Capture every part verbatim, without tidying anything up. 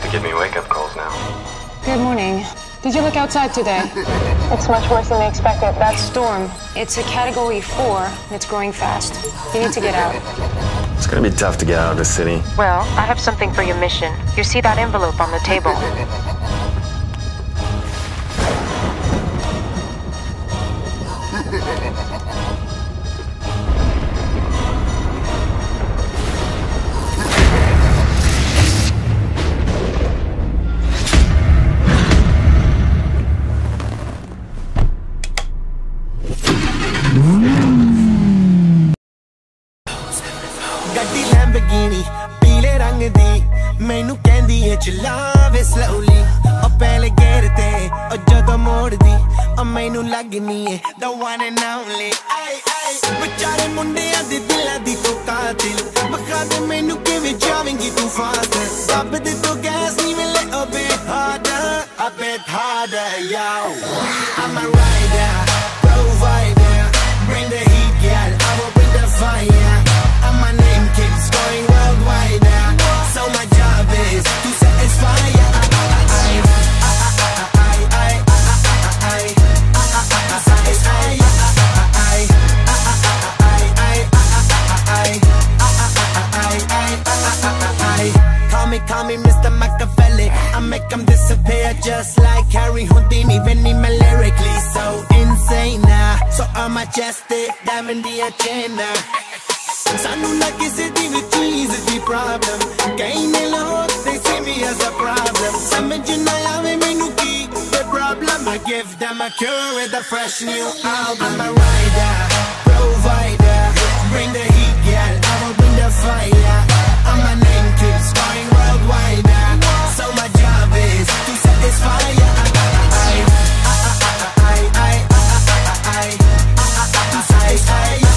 to give me wake-up calls now. Good morning. Did you look outside today? It's much worse than we expected. That storm, it's a category four, and it's growing fast. You need to get out. It's gonna be tough to get out of the city. Well, I have something for your mission. You see that envelope on the table? ਗੱਡੀ Lamborghini ਪੀਲੇ ਰੰਗ ਦੀ ਮੈਨੂੰ ਕਹਿੰਦੀ ਏ ਚਲਾਵੇ slowly ਉਹ ਪਹਿਲੇ ਗੇਰ ਤੇ ਉਹ ਜਦੋਂ ਮੋੜਦੀ ਉਹ ਮੈਨੂੰ ਲੱਗਨੀ ਏ the one and only ਆਈ ਆਈ ਵਿਚਾਰੇ ਮੁੰਡਿਆਂ ਦੇ ਦਿਲਾਂ ਦੀ ਤੂੰ ਕਾਤਿਲ ਬਖਾ ਦੇ ਮੈਨੂੰ ਕਿਵੇਂ ਜਾਵੇਂਗੀ ਤੂੰ ਫਾਸਟ ਦੱਬ ਦੇ ਤੂੰ ਗੈਸ ਨਹੀਂ ਮਿਲੇ a bit harder a bit harder yo I'm a rider provider bring the heat girl I will bring the fire and my name keeps going worldwide now. So my job is to satisfy ya. Call me, call me Mister Machiavelli. I make them disappear just like Harry Houdini. When he me lyrically so insane now. So I'm majestic, diamond the agenda. ਸਾਨੂੰ ਨਾ ਕਿਸੇ ਦੀ ਵੀ ਚੀਜ਼ ਦੀ problem ਕਈ ਨੇ ਲੋਕ they see me as a problem ਸਮਝ ਨਾ ਆਵੇ ਮੈਨੂੰ ਕੀ the problem I give them a cure with a fresh new album I'm a rider, provider bring the heat girl I will bring the fire and my name keeps going worldwide so my job is to satisfy ya to satisfy ya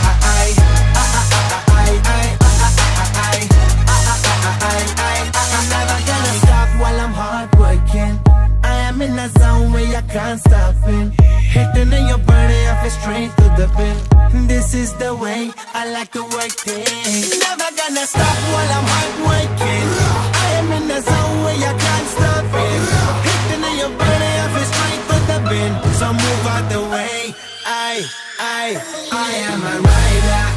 in a zone where I can't stop it hitting in your body, I feel straight to the pin this is the way I like to work things never gonna stop while I'm hard working I am in a zone where I can't stop it hitting in your body, I feel straight to the pin so move out the way I, I, I am a rider